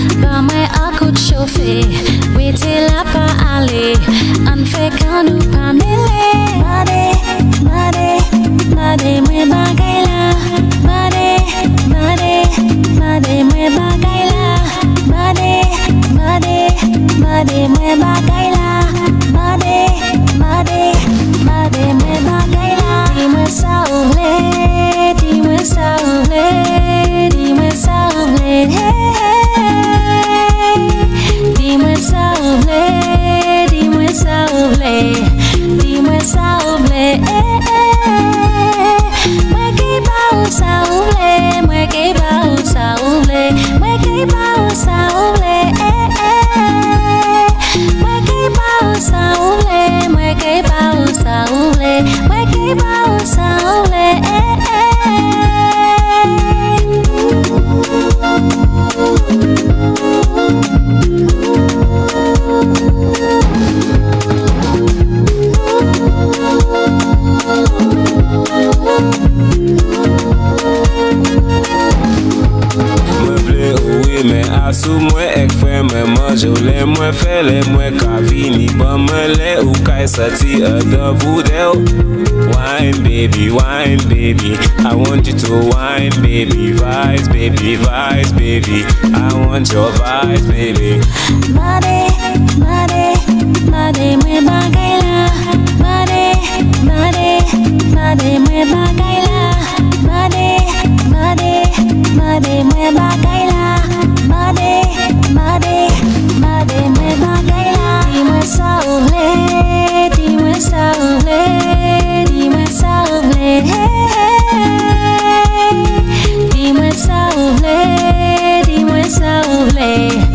Vamos a kuchofe, wete la pa ale, anfekanu pamele. Mande, mande, mande mwe bagaila. Mande, mande, mande mwe bagaila. Mande, mande, mande mwe bagaila. Mande, mande, mande mwe bagaila. Dime saule, dime saule, dime saule. Dime saule, dime saule, dime saule. Mweke bao saule, mweke bao saule, mweke bao saule. Mweke bao saule, mweke bao saule, mweke bao saule. Mais asou moi ek fè mais manjole moi fè le moi kavini ban me le ou kai sati de boudel. Wine baby, I want you to wine baby, vibes baby, vibes baby, I want your vibes baby. Mande, mande, mande mwe bagaila. Mande, mande, mande mwe bagaila. Mande, mande, mande mwe bagaila. Mande, made, made mwe bagaila. Dime saule, dime saule, dime saule. Dime saule, dime saule.